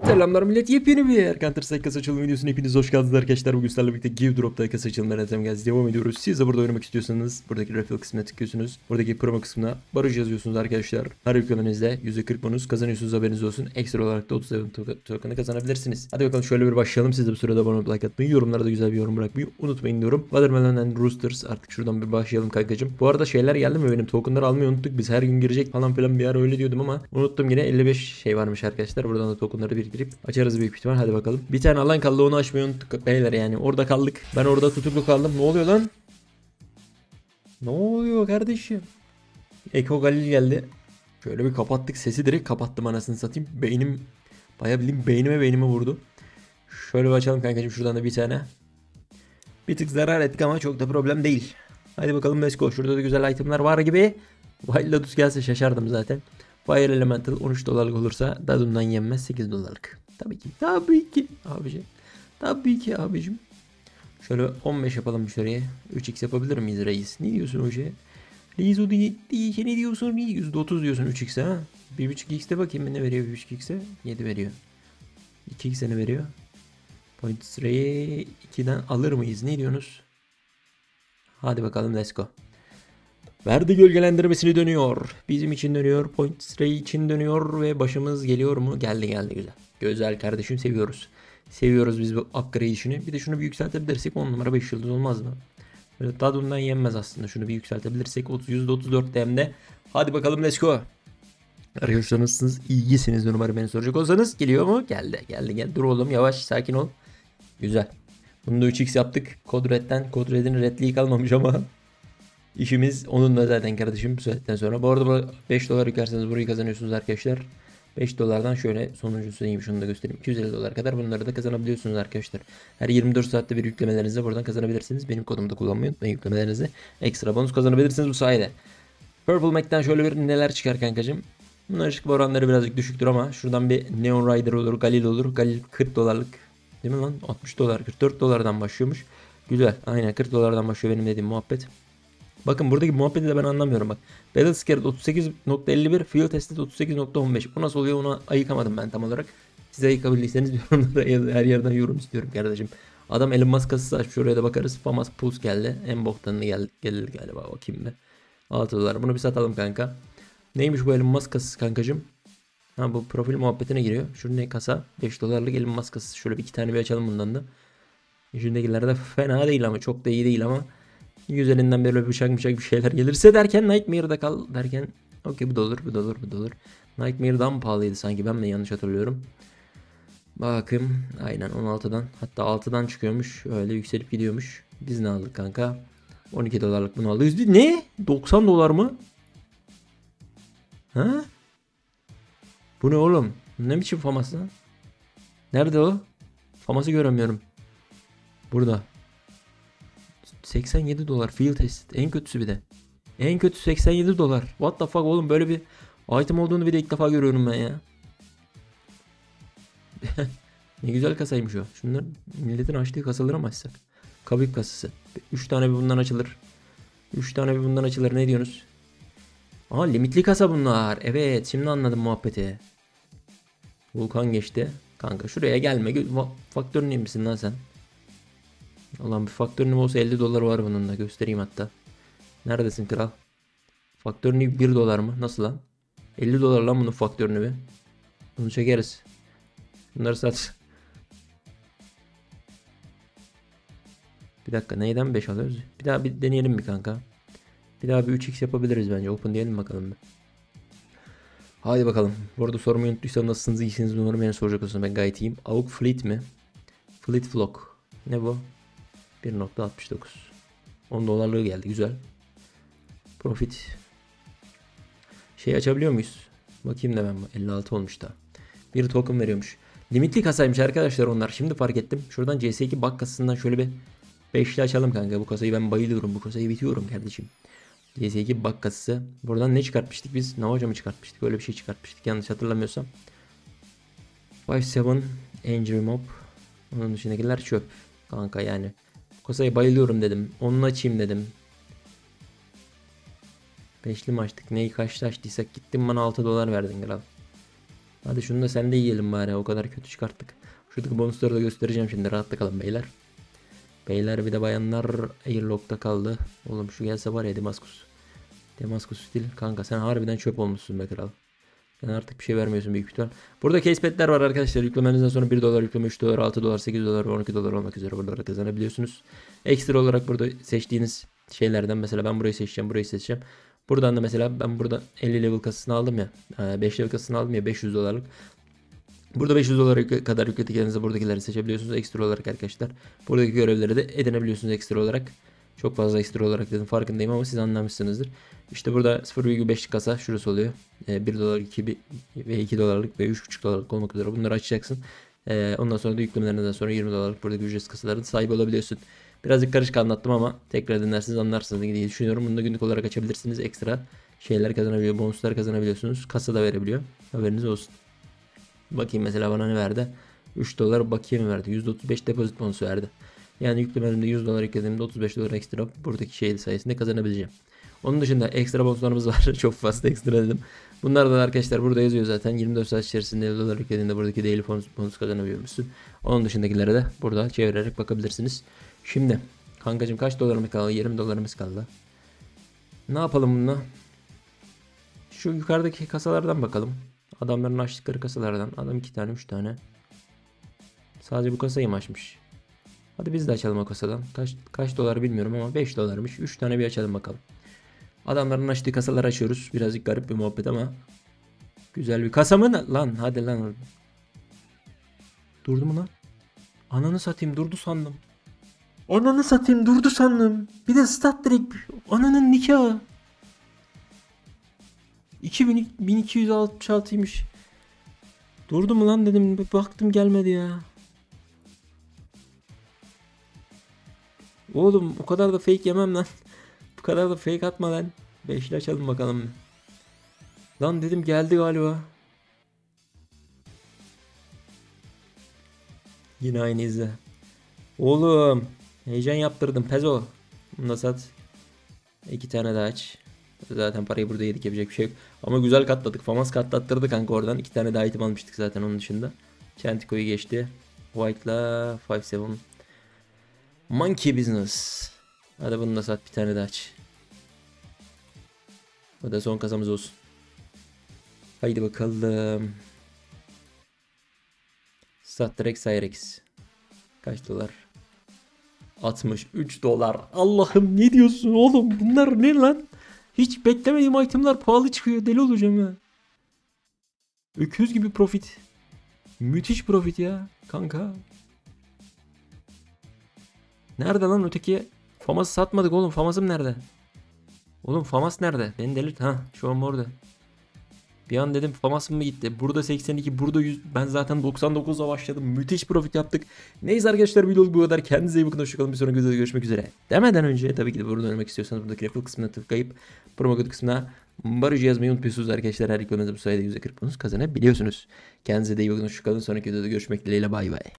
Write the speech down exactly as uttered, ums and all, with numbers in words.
Selamlar millet, yepyeni bir Counter Strike kasa açılım videosuna hepiniz hoş geldiniz arkadaşlar. Bugün sizlerle birlikte Give Drop'ta kasa açılımlarına devam ediyoruz. Siz de burada oynamak istiyorsanız buradaki refill kısmına tıklıyorsunuz. Buradaki promo kısmına barış yazıyorsunuz arkadaşlar. Her yüklemenizde yüzde kırk bonus kazanıyorsunuz, haberiniz olsun. Ekstra olarak da otuz event token'ı kazanabilirsiniz. Hadi bakalım şöyle bir başlayalım. Siz de bu sırada abone olup like atmayı, yorumlara da güzel bir yorum bırakmayı unutmayın diyorum. Watermelon and Roosters, artık şuradan bir başlayalım kankacım. Bu arada şeyler geldi mi, benim token'ları almayı unuttuk. Biz her gün girecek falan filan bir ara öyle diyordum ama unuttum yine. elli beş şey varmış arkadaşlar. Buradan da token'ları biriktirip açarız büyük ihtimal. Hadi bakalım. Bir tane alan kaldı, onu açmayı unuttuk beyler yani. Orada kaldık. Ben orada tutuklu kaldım. Ne oluyor lan? Ne oluyor kardeşim? Eko Galil geldi. Şöyle bir kapattık. Sesi direkt kapattım anasını satayım. Beynim bayağı bildiğim beynime beynime vurdu. Şöyle bir açalım kankacığım şuradan da bir tane. Bir tık zarar ettik ama çok da problem değil. Hadi bakalım let's go. Şurada da güzel itemler var gibi. Wild Lotus gelse şaşardım zaten. Fire Elemental on üç dolarlık olursa dadından yenmez, sekiz dolarlık. Tabii ki. Tabii ki abicim. Tabii ki abicim. Şöyle on beş yapalım şuraya. üç x yapabilir miyiz reis? Ne diyorsun o şey? Reis o değil. değil. Ne diyorsun? yüzde otuz diyorsun üç x'e ha? bir buçuk x'te bakayım ne veriyor bir buçuk x'e? yedi veriyor. iki x'e ne veriyor? Point Ray'i ikiden alır mıyız? Ne diyorsunuz? Hadi bakalım let's go. Verdi gölgelendirmesini dönüyor. Bizim için dönüyor. Point Ray için dönüyor ve başımız geliyor mu? Geldi geldi güzel. Güzel kardeşim, seviyoruz. Seviyoruz biz bu upgrade işini. Bir de şunu bir yükseltebilirsek on numara beş yıldız olmaz mı? Böyle tadından yenmez aslında. Şunu bir yükseltebilirsek yüzde otuz dört D M'de. Hadi bakalım let's go. Arkadaşlar nasılsınız? İyisiniz umarım, beni soracak olsanız. Geliyor mu? Geldi geldi geldi. Dur oğlum yavaş sakin ol. Güzel. Bunu da üç x yaptık. Code Red'den. Code Red'in redliği kalmamış ama İşimiz onunla zaten kardeşim bu saatten sonra. Bu arada beş dolar yüklerseniz burayı kazanıyorsunuz arkadaşlar. beş dolardan şöyle sonuncusu neymiş onu da göstereyim. iki yüz elli dolar kadar bunları da kazanabiliyorsunuz arkadaşlar. Her yirmi dört saatte bir yüklemelerinizde buradan kazanabilirsiniz. Benim kodumu da kullanmayı unutmayın, yüklemelerinizde ekstra bonus kazanabilirsiniz bu sayede. Purple Mac'ten şöyle bir neler çıkar kankacım. Bunların çıkma oranları birazcık düşüktür ama şuradan bir Neon Rider olur, Galil olur. Galil kırk dolarlık değil mi lan? altmış dolar, kırk dört dolardan başlıyormuş. Güzel, aynen kırk dolardan başlıyor benim dediğim muhabbet. Bakın buradaki muhabbeti de ben anlamıyorum bak. Battle Scared otuz sekiz nokta elli bir, Field Tested otuz sekiz nokta on beş. Bu nasıl oluyor onu ayıkamadım ben tam olarak. Siz ayıkabildiyseniz yorumlara her yerden yorum istiyorum kardeşim. Adam Elon Musk kasası açmış, oraya da bakarız. Famas Pulse geldi. En boktanını geldi, geldi galiba o kimdi? altı dolar. Bunu bir satalım kanka. Neymiş bu Elon Musk kasası kankacım? Ha bu profil muhabbetine giriyor. Şurada ne kasa? beş dolarlık Elon Musk kasası. Şöyle bir iki tane bir açalım bundan da. İçindekiler de fena değil ama çok da iyi değil ama. Güzelinden böyle bıçak bıçak bir şeyler gelirse derken Nightmare'da kal derken okey bu da olur bu da olur bu da olur. Nightmare'dan pahalıydı sanki, ben mi yanlış hatırlıyorum. Bakın aynen on altıdan, hatta altıdan çıkıyormuş, öyle yükselip gidiyormuş. Biz ne aldık kanka? on iki dolarlık bunu aldık. Ne? doksan dolar mı? Ha? Bu ne oğlum? Ne biçim faması? Nerede o? Faması göremiyorum. Burada. seksen yedi dolar field test. En kötüsü bir de. En kötü seksen yedi dolar. What the fuck oğlum, böyle bir item olduğunu bir de ilk defa görüyorum ben ya. Ne güzel kasaymış o. Şunlar milletin açtığı kasaları mı açsak? Kabik kasası. üç tane bir bundan açılır. üç tane bir bundan açılır, ne diyorsunuz? Aa limitli kasa bunlar. Evet şimdi anladım muhabbeti. Vulkan geçti. Kanka şuraya gelme. Faktörün iyi misin lan sen? Ulan bir faktörünüm olsa elli dolar var bunun da, göstereyim hatta. Neredesin kral? Faktörünü bir dolar mı? Nasıl lan? elli dolar lan bunun faktörünü bir. Bunu çekeriz. Bunları sat. Bir dakika neyden beş alıyoruz? Bir daha bir deneyelim bir kanka. Bir daha bir üç x yapabiliriz bence. Open diyelim bakalım bir. Hadi bakalım. Bu arada sormayı unuttuysam nasılsınız, iyisiniz umarım, beni soracak olsun, ben gayet iyiyim. Avuk Fleet mi? Fleet Flock. Ne bu? bir nokta altmış dokuz. on dolarlığı geldi, güzel. Profit. Şey açabiliyor muyuz? Bakayım da ben, elli altı olmuş da. Bir token veriyormuş. Limitli kasaymış arkadaşlar onlar. Şimdi fark ettim. Şuradan C S iki bak kasasından şöyle bir beşli açalım kanka. Bu kasayı ben bayılıyorum. Bu kasayı bitiyorum kardeşim. C S iki bak kasası. Buradan ne çıkartmıştık biz? Navaja mı çıkartmıştık? Öyle bir şey çıkartmıştık yanlış hatırlamıyorsam. beş yedi Angry Mob. Onun dışındakiler çöp. Kanka yani. Bu kasayı bayılıyorum dedim. Onu açayım dedim. Beşli mi açtık? Neyi kaçta açtıysak gittim bana altı dolar verdin kral. Hadi şunu da sen de yiyelim bari. O kadar kötü çıkarttık. Şuradaki bonusları da göstereceğim şimdi. Rahatta kalın beyler. Beyler bir de bayanlar Airlock'ta kaldı. Oğlum şu gelse var ya Damaskus. Damaskus stil. Kanka sen harbiden çöp olmuşsun be kral. Sen artık bir şey vermiyorsun büyük ihtimal. Burada casepad'ler var arkadaşlar. Yüklemenizden sonra bir dolar yükleme, üç dolar, altı dolar, sekiz dolar ve on iki dolar olmak üzere buraları kazanabiliyorsunuz. Ekstra olarak burada seçtiğiniz şeylerden mesela ben burayı seçeceğim, burayı seçeceğim. Buradan da mesela ben burada elli level kasasını aldım ya. beş level kasasını aldım ya beş yüz dolarlık. Burada beş yüz dolara kadar yüklediklerinizi buradakileri seçebiliyorsunuz ekstra olarak arkadaşlar. Buradaki görevleri de edinebiliyorsunuz ekstra olarak. Çok fazla ekstra olarak dedim farkındayım ama siz anlamışsınızdır. İşte burada sıfır virgül beşlik kasa şurası oluyor. bir dolar, iki ve iki dolarlık ve üç buçuk dolarlık olmak üzere bunları açacaksın. Ondan sonra da yüklemelerinden sonra yirmi dolarlık buradaki ücretsiz kasaların sahibi olabiliyorsun. Birazcık karışık anlattım ama tekrar dinlerseniz anlarsınız diye düşünüyorum. Bunu da günlük olarak açabilirsiniz. Ekstra şeyler kazanabiliyor, bonuslar kazanabiliyorsunuz. Kasa da verebiliyor. Haberiniz olsun. Bakayım mesela bana ne verdi? üç dolar bakiye mi verdi? yüzde otuz beş depozit bonusu verdi. Yani yüklememde yüz dolar eklediğimde otuz beş dolar ekstra buradaki şey sayesinde kazanabileceğim. Onun dışında ekstra bonuslarımız var. Çok fazla ekstra dedim. Bunlar da arkadaşlar burada yazıyor zaten. yirmi dört saat içerisinde elli dolar yüklediğinde buradaki daily bonus, bonus kazanabiliyor musun? Onun dışındakilere de burada çevirerek bakabilirsiniz. Şimdi kankacığım kaç dolarımız kaldı? yirmi dolarımız kaldı. Ne yapalım bununla? Şu yukarıdaki kasalardan bakalım. Adamların açtıkları kasalardan. Adam iki tane üç tane. Sadece bu kasayı mı açmış? Hadi biz de açalım o kasadan. Kaç, kaç dolar bilmiyorum ama beş dolarmış. üç tane bir açalım bakalım. Adamların açtığı kasaları açıyoruz. Birazcık garip bir muhabbet ama. Güzel bir kasa mı? Lan hadi lan. Durdu mu lan? Ananı satayım durdu sandım. Ananı satayım durdu sandım. Bir de stat direkt. Ananın nikahı. iki bin iki yüz altmış altıymış. Durdu mu lan dedim. Baktım gelmedi ya. Oğlum o kadar da fake yemem lan. Bu kadar da fake atma lan. Beşli açalım bakalım. Lan dedim geldi galiba. Yine aynı izle. Oğlum. Heyecan yaptırdım Pezo. Bunu da sat. İki tane daha aç. Zaten parayı burada yedik yapacak bir şey yok. Ama güzel katladık. Famas katlattırdı kanka oradan. İki tane daha item almıştık zaten onun dışında. Çentiko'yu geçti. White'la beş yedi. Monkey Business. Hadi bunu da sat bir tane daha aç. Bu da son kasamız olsun. Haydi bakalım. Sat direkt Cyrex. Kaç dolar? altmış üç dolar. Allah'ım ne diyorsun oğlum? Bunlar ne lan? Hiç beklemediğim itemler pahalı çıkıyor. Deli olacağım ya. Öküz gibi profit. Müthiş profit ya. Kanka. Nerede lan öteki? Famas'ı satmadık oğlum. Famas'ım nerede? Oğlum Famas nerede? Beni delirt. Ha şu an orada. Bir an dedim Famas mı gitti? Burada seksen iki, burada yüz. Ben zaten doksan dokuzla başladım. Müthiş profit yaptık. Neyse arkadaşlar videoluk bu kadar. Kendinize iyi bakın. Hoşçakalın. Bir sonraki videoda görüşmek üzere. Demeden önce tabii ki de burada oynamak istiyorsanız buradaki referral kısmına tıklayıp promo kod kısmına barıcı yazmayı unutmuyorsunuz arkadaşlar. Her yüklemenize bu sayede yüzde kırk bonus kazanabiliyorsunuz. Kendinize de iyi bakın. Hoşçakalın. Sonraki videoda görüşmek dileğiyle. Bay bay.